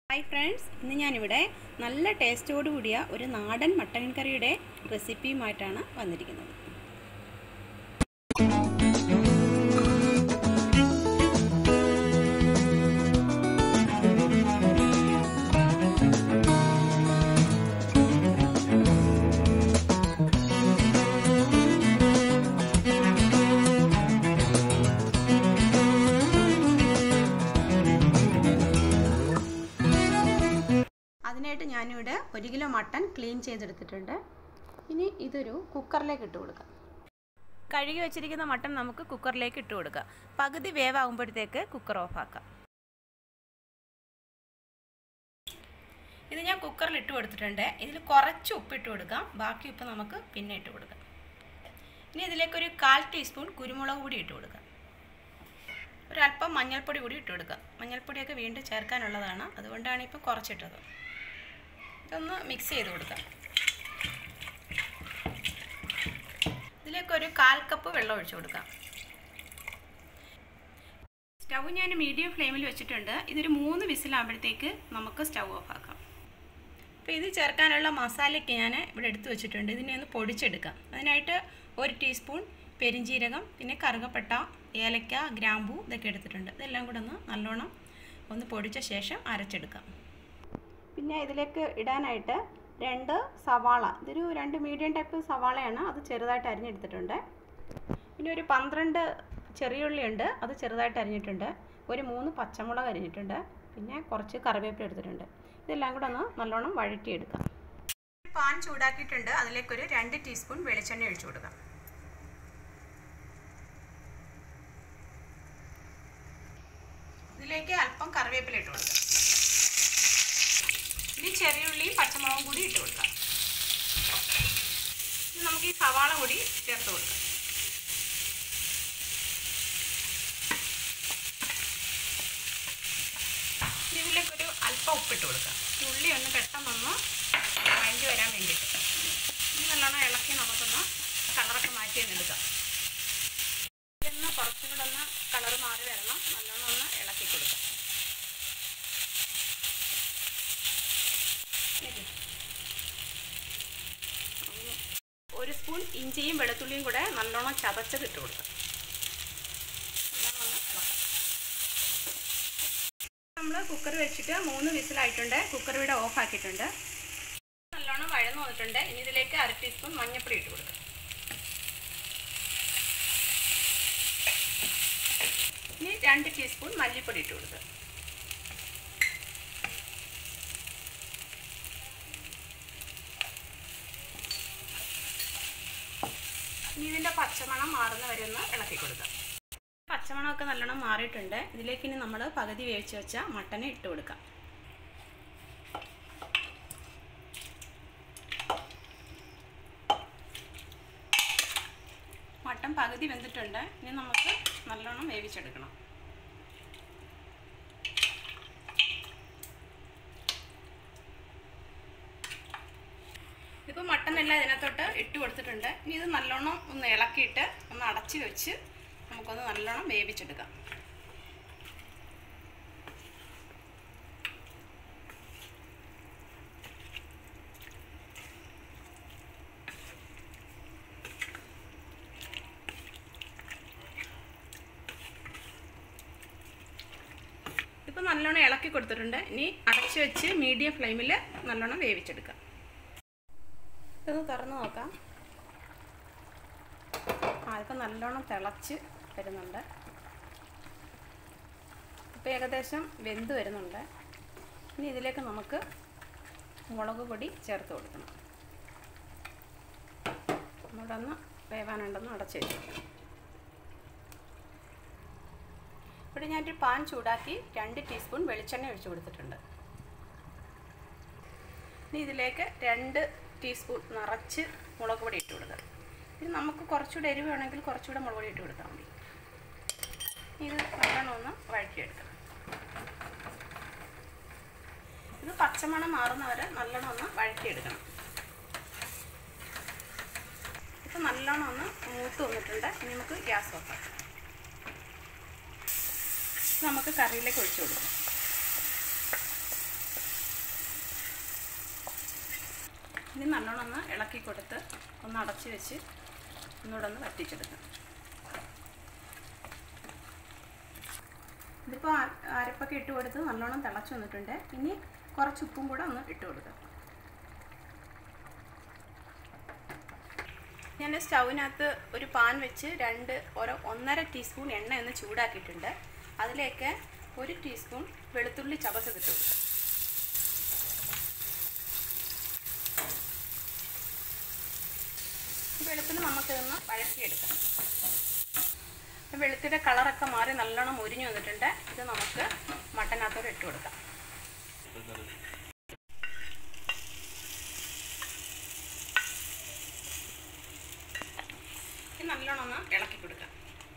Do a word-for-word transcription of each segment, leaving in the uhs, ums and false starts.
Hi friends, ഇന്ന് ഞാനിവിടെ നല്ല ടേസ്റ്റോടു കൂടിയ ഒരു നാടൻ മട്ടൻ കറിയുടെ റെസിപ്പിയുമായിട്ടാണ് വന്നിരിക്കുന്നത്. അതിനായിട്ട് ഞാനിവിടെ ഒരു കിലോ മട്ടൺ ക്ലീൻ ചെയ്തെടുത്തിട്ടുണ്ട്. ഇനി ഇതൊരു കുക്കറിലേക്ക് ഇട്ട് കൊടുക്കാം. കഴുകി വെച്ചിരിക്കുന്ന മട്ടൺ നമുക്ക് കുക്കറിലേക്ക് ഇട്ട് കൊടുക്കാം. പകുതി വേവാകുമ്പോഴത്തേക്ക് കുക്കർ ഓഫാക്കാം. ഇത് ഞാൻ കുക്കറിൽ ഇട്ട് കൊടുത്തിട്ടുണ്ട്. ഇതിൽ കുറച്ച് ഉപ്പിട്ട് കൊടുക്കാം, ബാക്കി ഉപ്പ് നമുക്ക് പിന്നെ ഇട്ട് കൊടുക്കാം. ഇനി ഇതിലേക്കൊരു കാൽ ടീസ്പൂൺ കുരുമുളക് പൊടി ഇട്ട് കൊടുക്കാം. ഒരല്പം മഞ്ഞൾപ്പൊടി കൂടി ഇട്ട് കൊടുക്കാം. മഞ്ഞൾപ്പൊടിയൊക്കെ വീണ്ടും ചേർക്കാനുള്ളതാണ്, അതുകൊണ്ടാണ് ഇപ്പോൾ കുറച്ചിട്ടത്. ഇതൊന്ന് മിക്സ് ചെയ്ത് കൊടുക്കാം. ഇതിലേക്കൊരു കാൽ കപ്പ് വെള്ളം ഒഴിച്ചു കൊടുക്കാം. സ്റ്റൗ ഞാൻ മീഡിയം ഫ്ലെയിമിൽ വെച്ചിട്ടുണ്ട്. ഇതൊരു മൂന്ന് വിസിലാകുമ്പോഴത്തേക്ക് നമുക്ക് സ്റ്റൗ ഓഫ് ആക്കാം. അപ്പോൾ ഇത് ചേർക്കാനുള്ള മസാലയ്ക്ക് ഞാൻ ഇവിടെ എടുത്തു വെച്ചിട്ടുണ്ട്. ഇതിനെ ഒന്ന് പൊടിച്ചെടുക്കാം. അതിനായിട്ട് ഒരു ടീസ്പൂൺ പെരിഞ്ജീരകം, പിന്നെ കറുകപ്പട്ട, ഏലക്ക, ഗ്രാമ്പൂ ഇതൊക്കെ എടുത്തിട്ടുണ്ട്. ഇതെല്ലാം കൂടെ ഒന്ന് നല്ലോണം ഒന്ന് പൊടിച്ച ശേഷം അരച്ചെടുക്കാം. പിന്നെ ഇതിലേക്ക് ഇടാനായിട്ട് രണ്ട് സവാള, ഇതൊരു രണ്ട് മീഡിയം ടൈപ്പ് സവാളയാണ്, അത് ചെറുതായിട്ട് അരിഞ്ഞെടുത്തിട്ടുണ്ട്. പിന്നെ ഒരു പന്ത്രണ്ട് ചെറിയുള്ളി ഉണ്ട്, അത് ചെറുതായിട്ട് അരിഞ്ഞിട്ടുണ്ട്. ഒരു മൂന്ന് പച്ചമുളക് അരിഞ്ഞിട്ടുണ്ട്. പിന്നെ കുറച്ച് കറിവേപ്പില എടുത്തിട്ടുണ്ട്. ഇതെല്ലാം കൂടെ ഒന്ന് നല്ലോണം വഴറ്റിയെടുക്കാം. പാൻ ചൂടാക്കിയിട്ടുണ്ട്. അതിലേക്കൊരു രണ്ട് ടീസ്പൂൺ വെളിച്ചെണ്ണ ഒഴിച്ചു കൊടുക്കാം. ഇതിലേക്ക് അല്പം കറിവേപ്പില ഇട്ട് കൊടുക്കാം. ഇനി ചെറിയുള്ളിയും പച്ചമുളകും കൂടി ഇട്ട് കൊടുക്കാം. ഇനി നമുക്ക് ഈ സവാള കൂടി ചേർത്ത് കൊടുക്കാം. ഇതിലേക്കൊരു അല്പം ഉപ്പിട്ട് കൊടുക്കാം. ഉള്ളി ഒന്ന് പെട്ടെന്നൊന്ന് വഴണ്ടി വരാൻ വേണ്ടിയിട്ട് ഇനി നല്ലോണം ഇളക്കി നമുക്കൊന്ന് കളറൊക്കെ മാറ്റി എടുക്കാം. ഇതൊന്ന് കുറച്ചും കൂടെ ഒന്ന് കളർ മാറി വരണം. നല്ലോണം ഒന്ന് ഇളക്കി കൊടുക്കാം. ഒരു സ്പൂൺ ഇഞ്ചിയും വെളുത്തുള്ളിയും കൂടെ നല്ലോണം ചതച്ചത് ഇട്ട് കൊടുക്കാം. നമ്മൾ കുക്കർ വെച്ചിട്ട് മൂന്ന് വിസിലായിട്ടുണ്ട്. കുക്കർ ഇവിടെ ഓഫ് ആക്കിയിട്ടുണ്ട്. നല്ലോണം വഴന്നു വന്നിട്ടുണ്ട്. ഇനി ഇതിലേക്ക് അര ടീസ്പൂൺ മഞ്ഞൾപ്പൊടി ഇട്ട് കൊടുക്കാം. ഇനി രണ്ട് ടീസ്പൂൺ മല്ലിപ്പൊടി ഇട്ട് കൊടുക്കുക. ഇനി ഇതിൻ്റെ പച്ചമണം മാറുന്ന വരെ ഒന്ന് ഇളക്കി കൊടുക്കാം. പച്ചമണമൊക്കെ നല്ലോണം മാറിയിട്ടുണ്ട്. ഇതിലേക്ക് ഇനി നമ്മൾ പകുതി വേവിച്ച് വെച്ച മട്ടനെ ഇട്ട് കൊടുക്കാം. മട്ടൻ പകുതി വെന്തിട്ടുണ്ട്. ഇനി നമുക്ക് നല്ലോണം വേവിച്ചെടുക്കണം. ഇപ്പോൾ മട്ടനെല്ലാം ഇതിനകത്തോട്ട് ഇട്ട് കൊടുത്തിട്ടുണ്ട്. ഇനി ഇത് നല്ലോണം ഒന്ന് ഇളക്കിയിട്ട് ഒന്ന് അടച്ച് വെച്ച് നമുക്കൊന്ന് നല്ലോണം വേവിച്ചെടുക്കാം. ഇപ്പോൾ നല്ലോണം ഇളക്കി കൊടുത്തിട്ടുണ്ട്. ഇനി അടച്ച് വെച്ച് മീഡിയം ഫ്ലെയിമിൽ നല്ലോണം വേവിച്ചെടുക്കാം. ഇതൊന്ന് തുറന്ന് നോക്കാം. ആ ഇപ്പം നല്ലോണം തിളച്ച് വരുന്നുണ്ട്. ഇപ്പോൾ ഏകദേശം വെന്ത് വരുന്നുണ്ട്. ഇനി ഇതിലേക്ക് നമുക്ക് മുളക് പൊടി ചേർത്ത് കൊടുക്കണം. നമ്മുടെ ഒന്ന് വേവാനുണ്ടെന്ന് അടച്ച് വെച്ചു. ഇവിടെ ഞാനൊരു പാൻ ചൂടാക്കി രണ്ട് ടീസ്പൂൺ വെളിച്ചെണ്ണ ഒഴിച്ചു കൊടുത്തിട്ടുണ്ട്. ഇനി ഇതിലേക്ക് രണ്ട് ടീസ്പൂൺ നിറച്ച് മുളക് പൊടി ഇട്ട് കൊടുക്കുക. ഇത് നമുക്ക് കുറച്ചുകൂടെ എരിവ് വേണമെങ്കിൽ കുറച്ചുകൂടെ മുളക് പൊടി ഇട്ട് കൊടുത്താൽ മതി. ഇത് നല്ലോണം ഒന്ന് വഴറ്റിയെടുക്കാം. ഇത് പച്ചമണം മാറുന്നവരെ നല്ലോണം ഒന്ന് വഴറ്റിയെടുക്കണം. ഇപ്പം നല്ലോണം ഒന്ന് മൂത്ത് വന്നിട്ടുണ്ട്. ഇനി നമുക്ക് ഗ്യാസ് ഓഫ് ആക്കാം. നമുക്ക് കറിയിലേക്ക് ഒഴിച്ചു കൊടുക്കാം. ഇനി നല്ലോണം ഒന്ന് ഇളക്കി കൊടുത്ത് ഒന്ന് അടച്ച് വെച്ച് ഒന്നുകൂടെ ഒന്ന് വറ്റിച്ചെടുക്കാം. ഇതിപ്പോൾ അരപ്പൊക്കെ ഇട്ട് കൊടുത്ത് നല്ലോണം തിളച്ച് വന്നിട്ടുണ്ട്. ഇനി കുറച്ച് ഉപ്പും കൂടെ ഒന്ന് ഇട്ട് കൊടുക്കാം. ഞാൻ സ്റ്റൗവിനകത്ത് ഒരു പാൻ വെച്ച് രണ്ട് ഓരോ ഒന്നര ടീസ്പൂൺ എണ്ണ ഒന്ന് ചൂടാക്കിയിട്ടുണ്ട്. അതിലേക്ക് ഒരു ടീസ്പൂൺ വെളുത്തുള്ളി ചതച്ചതിട്ട് കൊടുക്കാം. വെളുത്തുള്ളി നമുക്കിതൊന്ന് വഴറ്റിയെടുക്കാം. വെളുത്തിൻ്റെ കളറൊക്കെ മാറി നല്ലോണം മുരിഞ്ഞു വന്നിട്ടുണ്ട്. ഇത് നമുക്ക് മട്ടനകത്തോട് ഇട്ട് കൊടുക്കാം. ഇത് നല്ലോണം ഒന്ന് ഇളക്കി കൊടുക്കാം.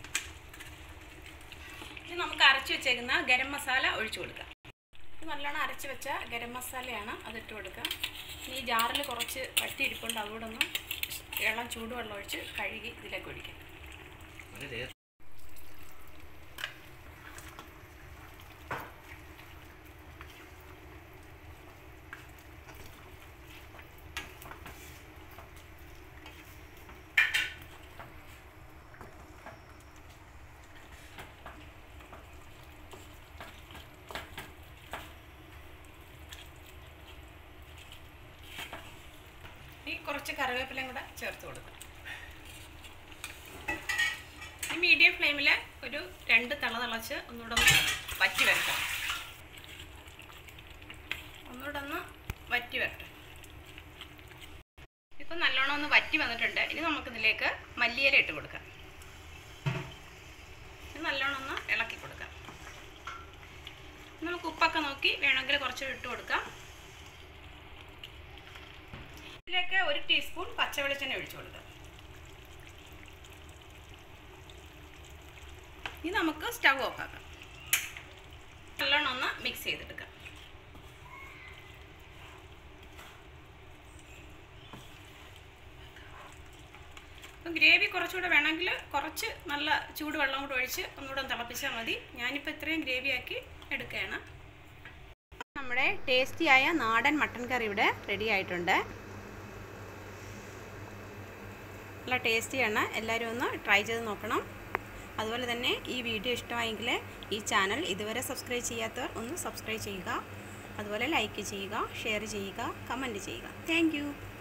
ഇത് നമുക്ക് അരച്ച് വെച്ചേക്കുന്ന ഗരം മസാല ഒഴിച്ചു കൊടുക്കാം. ഇത് നല്ലോണം അരച്ച് വെച്ച ഗരം മസാലയാണ്, അതിട്ട് കൊടുക്കാം. ഈ ജാറിൽ കുറച്ച് വറ്റിയിരിപ്പുണ്ട്, അതുകൂടെ ഒന്ന് ഇളം ചൂടുവെള്ളം ഒഴിച്ച് കഴുകി ഇതിലേക്ക് ഒഴിക്കാം. കുറച്ച് കറിവേപ്പിലയും കൂടെ ചേർത്ത് കൊടുക്കാം. ഈ മീഡിയം ഫ്ലെയിമിൽ ഒരു രണ്ട് തിള തിളച്ച് ഒന്നുകൂടെ ഒന്ന് വറ്റി വരട്ടെ. ഒന്നുകൂടെ ഒന്ന് വറ്റി വരട്ടെ. ഇപ്പം നല്ലോണം ഒന്ന് വറ്റി വന്നിട്ടുണ്ട്. ഇനി നമുക്കിതിലേക്ക് മല്ലിയില ഇട്ട് കൊടുക്കാം. നല്ലോണം ഒന്ന് ഇളക്കി കൊടുക്കാം. നമുക്ക് ഉപ്പൊക്കെ നോക്കി വേണമെങ്കിൽ കുറച്ച് ഇട്ട് കൊടുക്കാം. ഇതിലേക്ക് ഒരു ടീസ്പൂൺ പച്ചവെളിച്ചെണ്ണ ഒഴിച്ചു കൊടുക്കാം. ഇനി നമുക്ക് സ്റ്റവ് ഓഫ് ആക്കാം. നല്ലോണം ഒന്ന് മിക്സ് ചെയ്തെടുക്കാം. അപ്പം ഗ്രേവി കുറച്ചുകൂടെ വേണമെങ്കിൽ കുറച്ച് നല്ല ചൂടുവെള്ളം കൂടെ ഒഴിച്ച് ഒന്നുകൂടെ തിളപ്പിച്ചാൽ മതി. ഞാനിപ്പോൾ ഇത്രയും ഗ്രേവിയാക്കി എടുക്കുകയാണ്. നമ്മുടെ ടേസ്റ്റിയായ നാടൻ മട്ടൻ കറി ഇവിടെ റെഡി ആയിട്ടുണ്ട്. നല്ല ടേസ്റ്റിയാണ്. എല്ലാവരും ഒന്ന് ട്രൈ ചെയ്ത് നോക്കണം. അതുപോലെ തന്നെ ഈ വീഡിയോ ഇഷ്ടമായെങ്കിൽ ഈ ചാനൽ ഇതുവരെ സബ്സ്ക്രൈബ് ചെയ്യാത്തവർ ഒന്ന് സബ്സ്ക്രൈബ് ചെയ്യുക. അതുപോലെ ലൈക്ക് ചെയ്യുക, ഷെയർ ചെയ്യുക, കമൻറ്റ് ചെയ്യുക. താങ്ക്